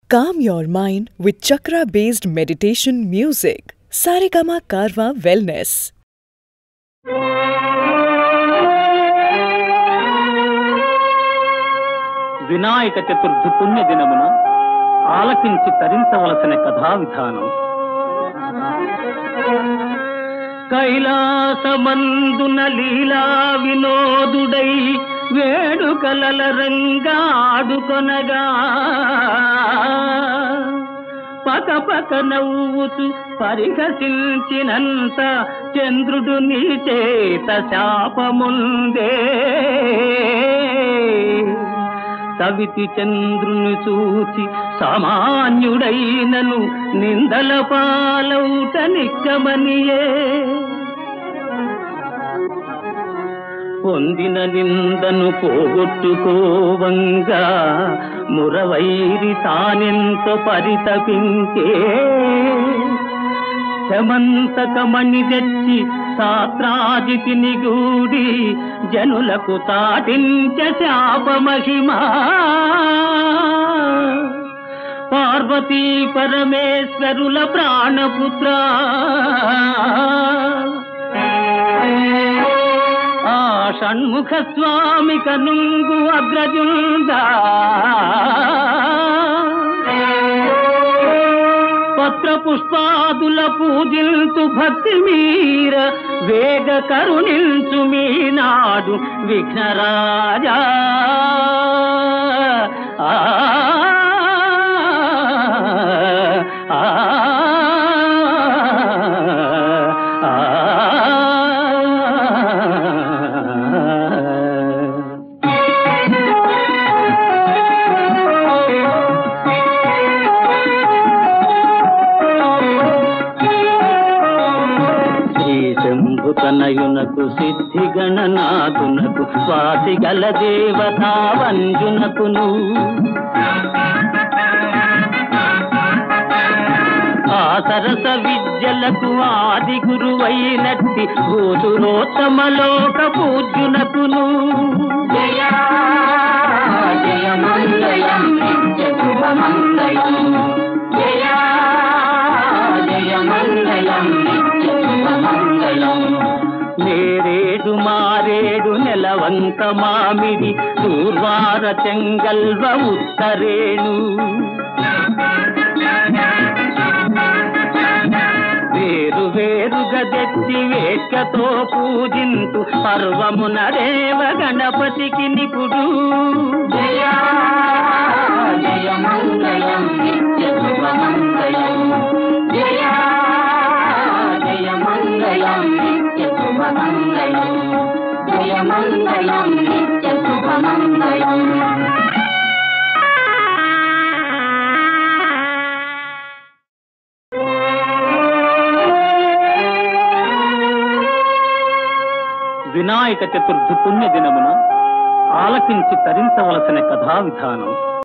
Calm your mind with chakra-based meditation music. Saregama Karwa Wellness. Vinayaka Chaturthi పుణ్య దినమున ఆలకించి తరించవలసిన కథా విధానం. కైలాసమందున లీలా వినోదుడై వేడుకలల రంగాడుకొనగా పకపక నవ్వుతూ పరిహసించినంత చంద్రుడు నీ చేత శాపముందే. సవితి చంద్రుని చూచి సామాన్యుడైనను నిందల పాలౌట నిక్కమనియే. పొందిన నిందను పోగొట్టుకోవంగా మురవైరి తానెంతో పరితపించే. శమంతకమణి తెచ్చి శాస్త్రాజితిని గూడి జనులకు తాటించ శాపమహిమా. పార్వతీ పరమేశ్వరుల ప్రాణపుత్ర ఆ షణ్ముఖ స్వామి కనుంగు అగ్రజుందా. పత్ర పుష్పాదుల పూజింతు భక్తి మీర వేగ కరుణించు మీనాడు విఘ్నరాజా. తనయునకు సిద్ధి గణనాథునకు స్వాతి గల దేవతా వంజునకును ఆ సరస విద్యలకు ఆది గురువైనట్టి భూసురోత్తమలోక పూజ్యునకును జయ జయ మంగళం నిత్య శుభమంగళం. జయ జయ మంగళం నిత్య శుభమంగళం. నేరేడు మారేడు నెలవంత మామిడి దూర్వార చెంగల్వ ఉత్తరేణు వేరు వేరుగా తెచ్చి వేట్కతో పూజింతు పర్వమున దేవ గణపతికి నిపుడు. జయ జయ మంగళం నిత్య శుభమంగళం. జయ జయ మంగళం నిత్య శుభమంగళం. జయ మంగళం నిత్య శుభమంగళం. వినాయక చతుర్థి పుణ్య దినమున ఆలకించి తరించవలసిన కథా విధానం.